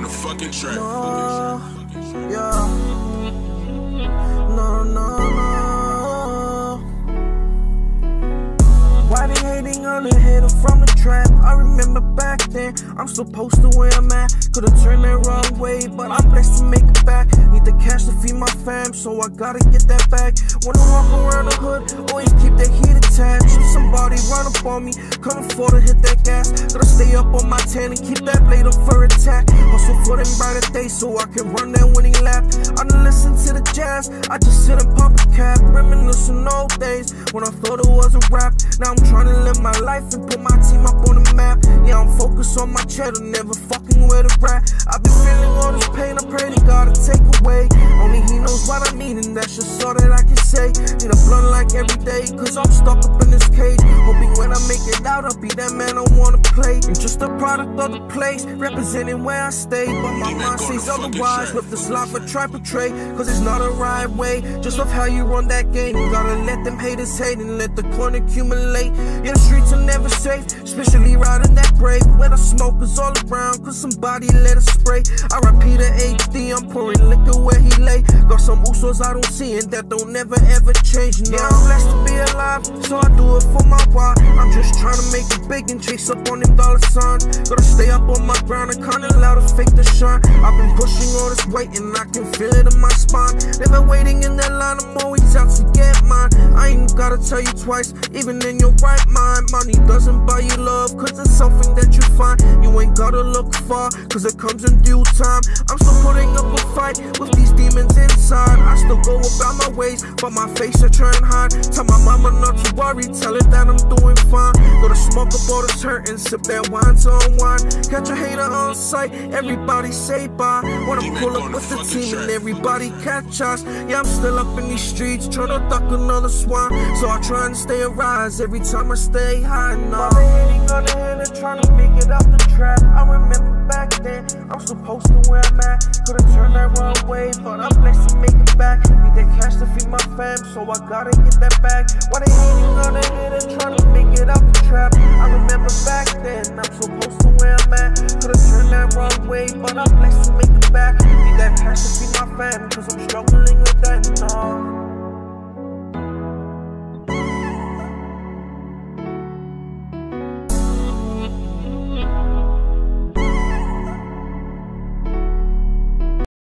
the fucking track. No, yeah. No, no, no. Why they hating on the hitter from the trap? I remember back then, I'm supposed to where I'm at. Could've turned that wrong way, but I'm blessed to make it back. Need the cash to feed my fam, so I gotta get that back. Wanna walk around the hood, always keep that heat attached. If somebody run up on me, couldn't afford to hit that gas. Gotta stay up on my 10 and keep that blade up for attack. Hustle for them brighter days, so I can run that winning lap. I done listen to the jazz, I just sit and pop a cap. Reminiscing old days, when I thought it was a rap. Now I'm trying to live my life and put my team up on the map. Yeah, I'm focused on my cheddar, never fucking with a rat. I've been feeling all this pain, I pray to God to take away. Only he knows what I mean, and that's just all that I can say. Need a blunt like every day, cause I'm stuck up in this cage. Hoping when I make it out, I'll be that man I wanna play. I'm just a product of the place, representing where I stay. But my mind says otherwise, live this life I try portray. Cause it's not a right way, just of how you run that game. You gotta let them haters hate and let the coin accumulate. Yeah, the streets are never safe, especially riding that brave. Where the smoke is all around, cause somebody let us spray. R.I.P. to HD, I'm pouring liquor where he lay. Got some usos I don't see and that don't never ever change. Yeah, I'm blessed to be alive, so I do it for my why. I'm just trying to make it big and chase up on them dollar signs. Gotta stay up on my ground and kinda allow to fake the shine. I've been pushing all this weight and I can feel it in my spine. Never waiting in that line, I'm always out to get mine. I ain't gotta tell you twice, even in your right mind. Money doesn't buy you love, cause it's something that you find. You ain't gotta look far, cause it comes in due time. I'm still putting up a fight with these demons inside. I still go about my ways, but my face I try and hide. Tell my mama not to worry, tell her that I'm doing fine. Gotta smoke up all this hurt and sip that wine to unwind. Catch a hater on sight, everybody say bye. Wanna pull up with the team and everybody catch us. Yeah, I'm still up in these streets, trying to duck another swine. So I try and stay and rise every time I stay high. Now they hating on the hitter, trying to make it out the trap. I remember back then, I'm supposed to where I'm at. Could've turned that wrong way, but I'm blessed to make it back. Need that cash to feed my fam, so I gotta get that back. Why they hating on the hitter, trying to make it out the trap? I remember back then, I'm supposed to where I'm at. Could've turned that wrong way, but I'm blessed to make it back. Need that cash to feed my fam, cause I'm struggling with that, no.